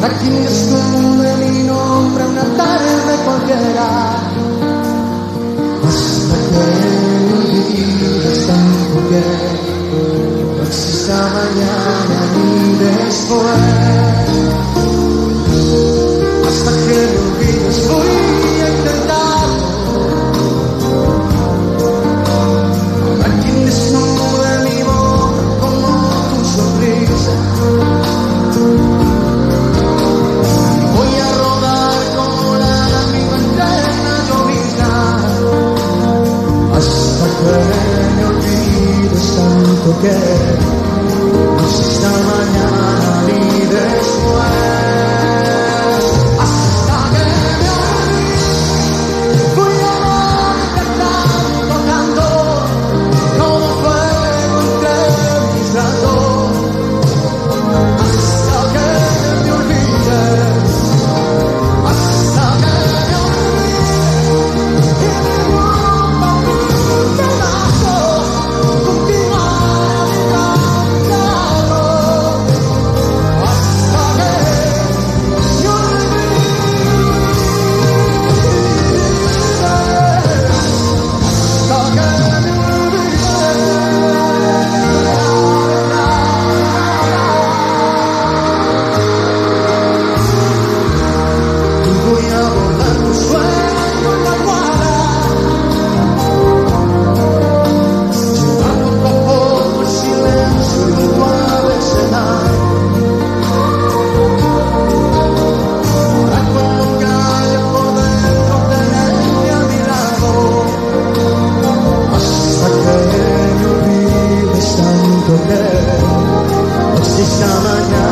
Aquí descubre mi nombre una tarde cualquiera, hasta que me olvides tanto que no exista mañana ni después. Hasta que me olvides voy a intentarlo. Aquí descubre mi boca como tu sonrisa. Que no exista mañana ni después. Hasta que me olvides voy a amarte tanto, tanto como fuego entre mis brazos. Hasta que me olvides, hasta que me olvides que me rompa un pedazo contigo. Esta mañana